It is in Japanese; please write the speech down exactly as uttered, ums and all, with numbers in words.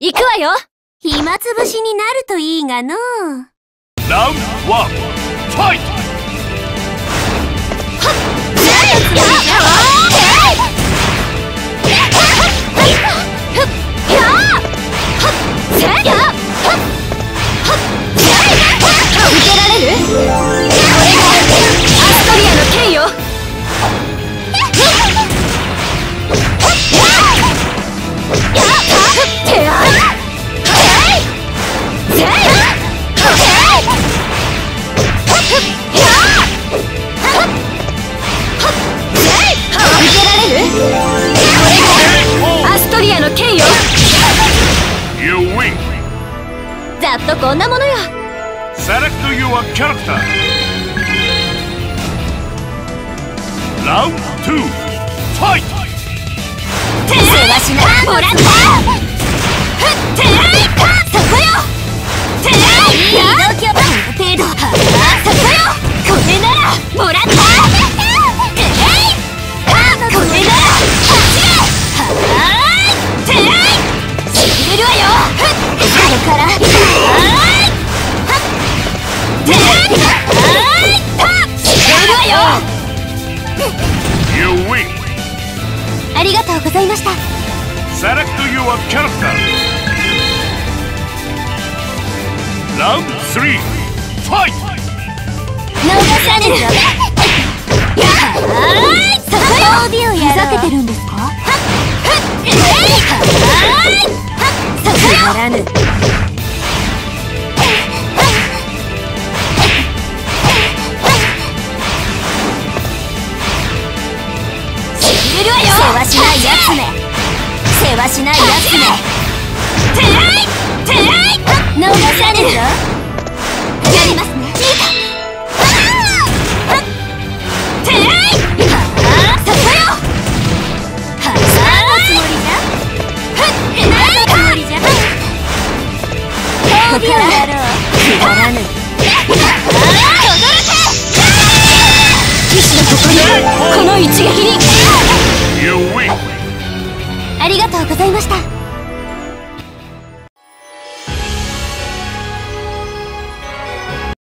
行くわよ。暇つぶしになるといいがの。 ラウンドワン、ファイト。 受けられる？これがアストリアの剣よ。アストリアの剣よ。ざっとこんなものよ。 Select your character. Round two, fight. せわしなもらった。てらいそこよ。てらいやどきょこの程度そこよ。これならもらった。てらいこれなら走れ。はーいてらいしびれるわよ。ここからはーいてらいはーいしびれるわよ。 You win. ありがとうございました。 Select your character. Round three, fight. 逃さねえぞ。やはーいそこよ。ふざけてるんですか？はっえいはーいそこよ。ならぬ。しびれるわよ。世話しないやつめ。世話しないやつめ。てらいてらい逃さねえぞ。やりますね。てらいはあそこよ。はあのつもりじゃ。え何のつもりじゃ。ここからくだらぬ。騎士の誇りこの一撃に。 You win. ありがとうございました。